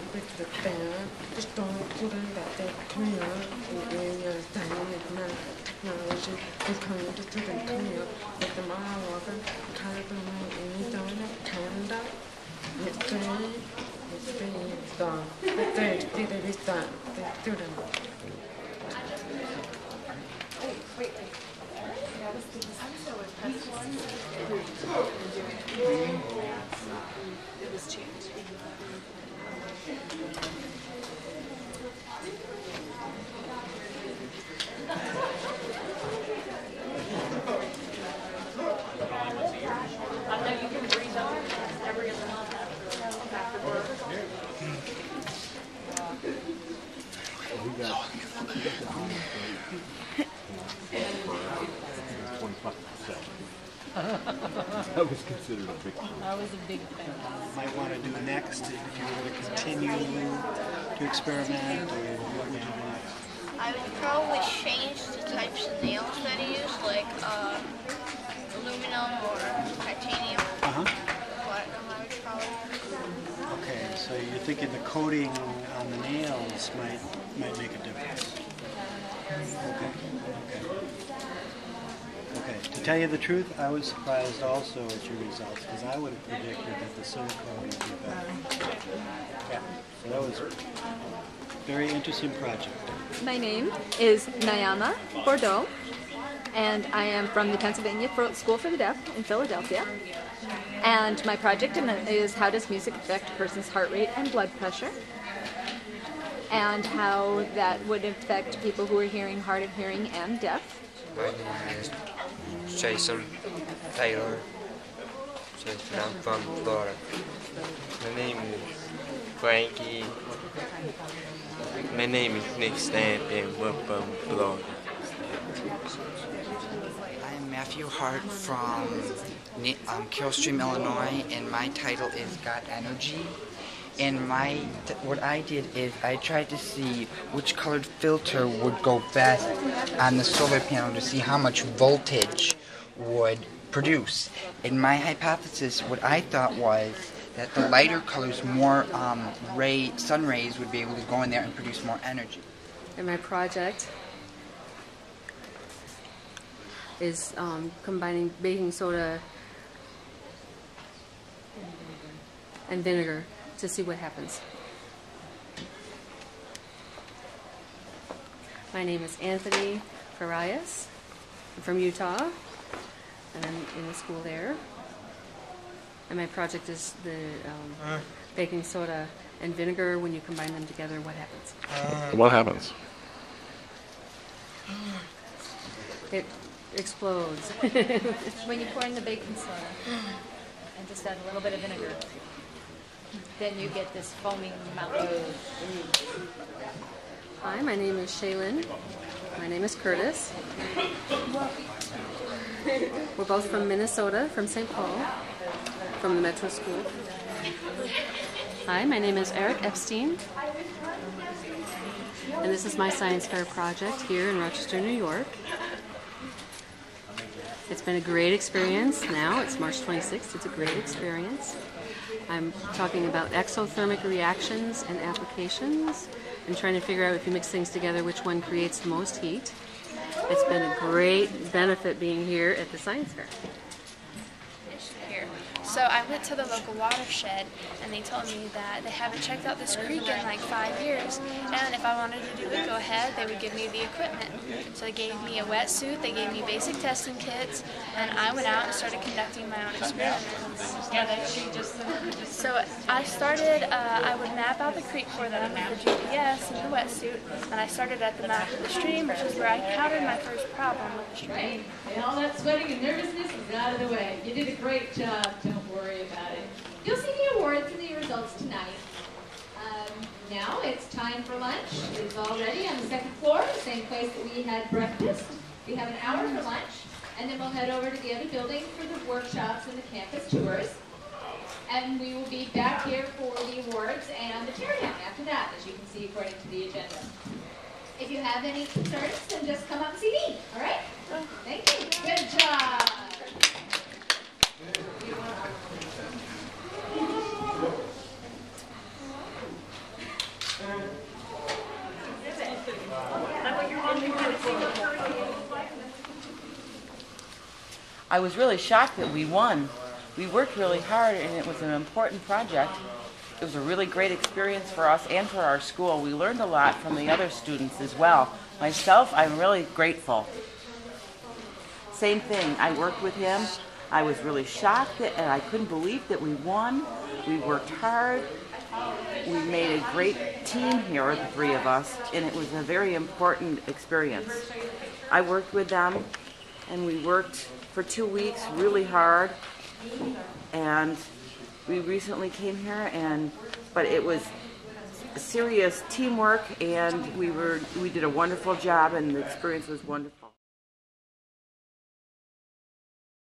It was changed. That was considered a big thing. I was a big fan. Might want to do next if you were going to continue to experiment, or what would you do next? I would probably change the types of nails that I use, like aluminum or titanium. Platinum, I would probably. Okay, so you're thinking the coating on the nails might make a difference. Okay. To tell you the truth, I was surprised also at your results because I would have predicted that the silicone would be better. Yeah, so that was a very interesting project. My name is Nayama Bordeaux, and I am from the Pennsylvania School for the Deaf in Philadelphia. And my project is how does music affect a person's heart rate and blood pressure, and how that would affect people who are hard of hearing and deaf. My name is Jason Taylor. Jason, I'm from Florida. My name is Frankie. My name is Nick Stamp, and we're from Florida. I'm Matthew Hart from Carroll Stream, Illinois, and my title is Got Energy. And what I did is I tried to see which colored filter would go best on the solar panel to see how much voltage would produce. And my hypothesis, what I thought was that the lighter colors, more sun rays would be able to go in there and produce more energy. And my project is combining baking soda and vinegar to see what happens. My name is Anthony Farias. I'm from Utah, and I'm in the school there. And my project is the baking soda and vinegar. When you combine them together, what happens? What happens? It explodes. When you pour in the baking soda and just add a little bit of vinegar, then you get this foaming mountain. Hi, my name is Shaylin. My name is Curtis. We're both from Minnesota, from St. Paul, from the Metro School. Hi, my name is Eric Epstein. And this is my science fair project here in Rochester, New York. It's been a great experience. Now it's March 26th. It's a great experience. I'm talking about exothermic reactions and applications and trying to figure out if you mix things together which one creates the most heat. It's been a great benefit being here at the science fair. So I went to the local watershed and they told me that they haven't checked out this creek in like 5 years, and if I wanted to do it, go ahead, they would give me the equipment. So they gave me a wetsuit, they gave me basic testing kits, and I went out and started conducting my own experiments. So I started, I would map out the creek for them with the GPS and the wetsuit, and I started at the mouth of the stream, which is where I encountered my first problem with the stream. And all that sweating and nervousness is out of the way. You did a great job. Don't worry about it. You'll see the awards and the results tonight. Now it's time for lunch. It's all ready on the second floor, the same place that we had breakfast. We have an hour for lunch, and then we'll head over to the other building for the workshops and the campus tours. And we will be back here for the awards and the teardown after that, as you can see according to the agenda. If you have any concerns, then just come up and see me, all right? Thank you. Good job. I was really shocked that we won. We worked really hard and it was an important project. It was a really great experience for us and for our school. We learned a lot from the other students as well. Myself, I'm really grateful. Same thing, I worked with him. I was really shocked and I couldn't believe that we won. We worked hard. We made a great team here, the three of us, and it was a very important experience. I worked with them and we worked for 2 weeks really hard, and we recently came here, but it was serious teamwork, and we did a wonderful job, and the experience was wonderful.